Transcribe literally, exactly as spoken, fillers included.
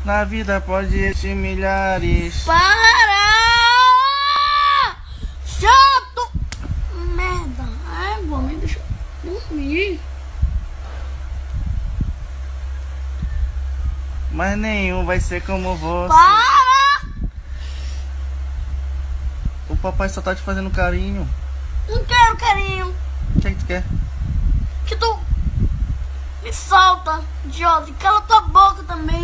Na vida pode existir milhares. Para! Chato! Merda! Ai, mãe, deixa eu dormir. Mas nenhum vai ser como você. Para! O papai só tá te fazendo carinho. Não quero carinho. O que é que tu quer? Que tu me solta, idiota. E cala tua boca também.